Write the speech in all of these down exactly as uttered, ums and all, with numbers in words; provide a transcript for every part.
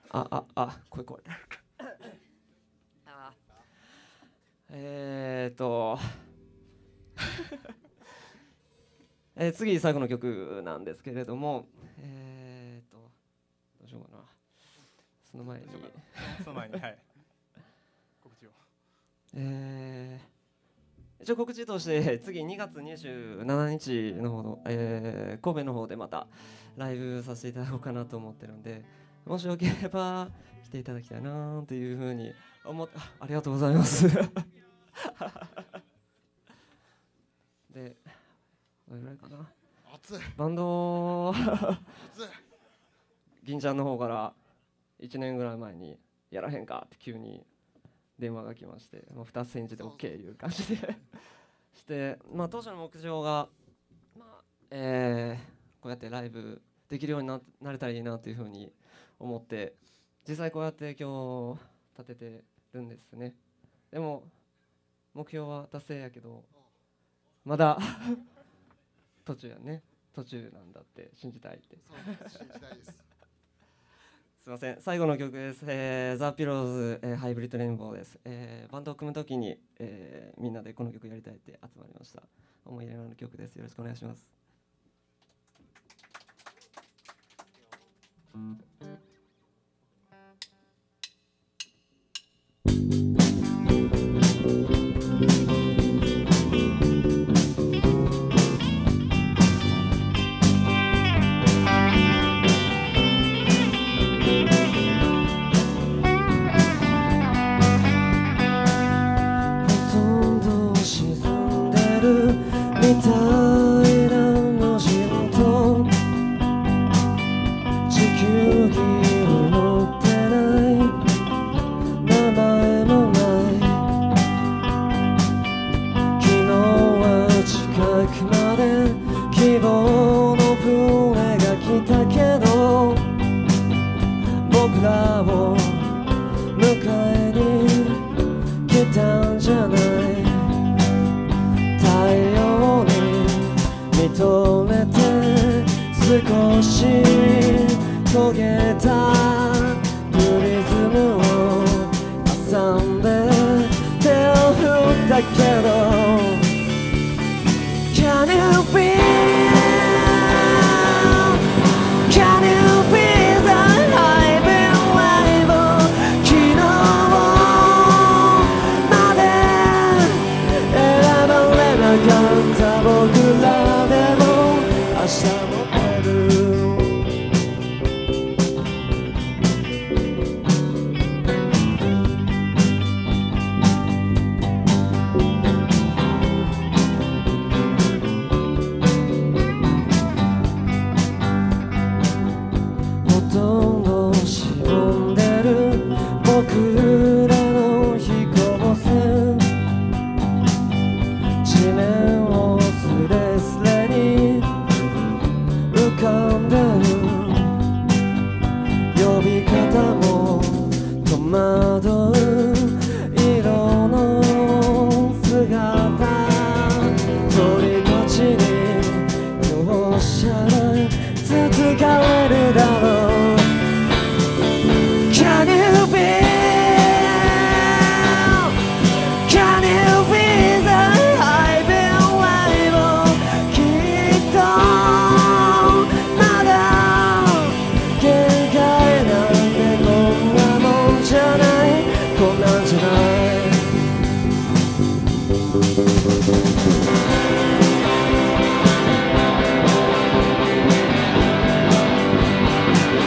あああ声声あえーっとえー、次最後の曲なんですけれども、えーっとどうしようかな。その前にその前にはい告知を。 えー、一応告知として次にがつにじゅうしちにちの方の、えー、神戸の方でまたライブさせていただこうかなと思ってるんで、もしよければ来ていただきたいなというふうに思って、 あ, ありがとうございますでどれぐらいかな。バンド銀ちゃんの方からいちねんぐらい前にやらへんかって急に電話が来まして、もうふたつ返事で OK いう感じでして、まあ、当初の目標が、まあえー、こうやってライブできるように な, なれたらいいなというふうに思って、実際こうやって今日立ててるんですね。でも目標は達成やけどまだ途中やね。途中なんだって信じたいって。 そうです、信じたいですすいません、最後の曲です。えー、ザ・ピローズ、えー、ハイブリッドレインボーです。えー、バンドを組むときに、えー、みんなでこの曲やりたいって集まりました。思い入れのある曲です。よろしくお願いします。 「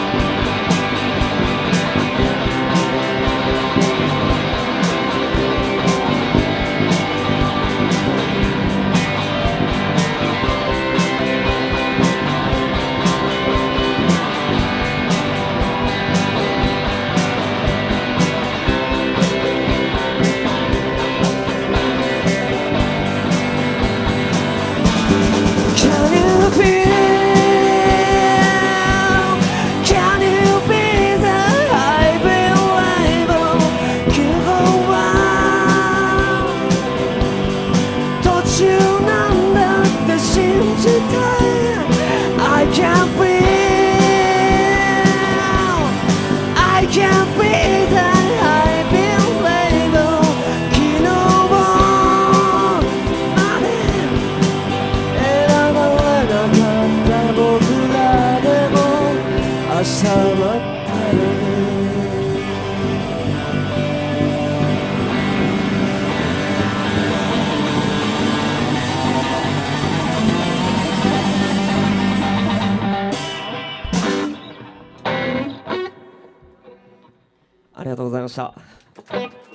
日待ってるありがとうございました。